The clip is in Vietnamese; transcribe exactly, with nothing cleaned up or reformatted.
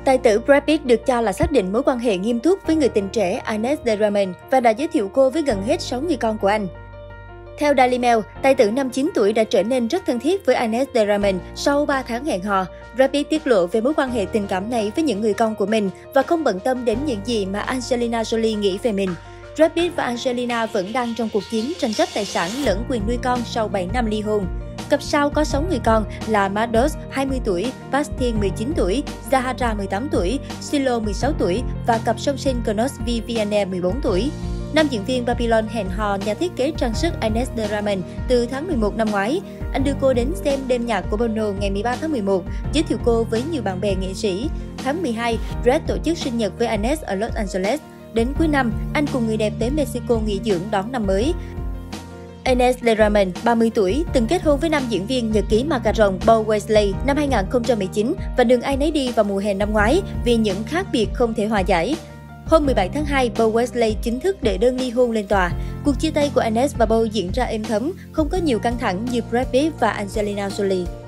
Tài tử Brad Pitt được cho là xác định mối quan hệ nghiêm túc với người tình trẻ Inez de Ramin và đã giới thiệu cô với gần hết sáu người con của anh. Theo Daily Mail, tài tử năm mươi chín tuổi đã trở nên rất thân thiết với Inez de Ramin sau ba tháng hẹn hò. Brad Pitt tiết lộ về mối quan hệ tình cảm này với những người con của mình và không bận tâm đến những gì mà Angelina Jolie nghĩ về mình. Brad Pitt và Angelina vẫn đang trong cuộc chiến tranh chấp tài sản lẫn quyền nuôi con sau bảy năm ly hôn. Cặp sao có sáu người con là Maddox hai mươi tuổi, Bastien mười chín tuổi, Zahara mười tám tuổi, Silo mười sáu tuổi và cặp song sinh Connors Vivienne mười bốn tuổi. Nam diễn viên Babylon hẹn hò nhà thiết kế trang sức Inez de Ramin từ tháng mười một năm ngoái. Anh đưa cô đến xem đêm nhạc của Bono ngày mười ba tháng mười một, giới thiệu cô với nhiều bạn bè nghệ sĩ. Tháng mười hai, Brad tổ chức sinh nhật với Inez ở Los Angeles. Đến cuối năm, anh cùng người đẹp tới Mexico nghỉ dưỡng đón năm mới. Inez de Ramin, ba mươi tuổi, từng kết hôn với nam diễn viên nhật ký Macaron Beau Wesley năm hai nghìn không trăm mười chín và đường ai nấy đi vào mùa hè năm ngoái vì những khác biệt không thể hòa giải. Hôm mười bảy tháng hai, Beau Wesley chính thức đệ đơn ly hôn lên tòa. Cuộc chia tay của Inez và Beau diễn ra êm thấm, không có nhiều căng thẳng như Brad Pitt và Angelina Jolie.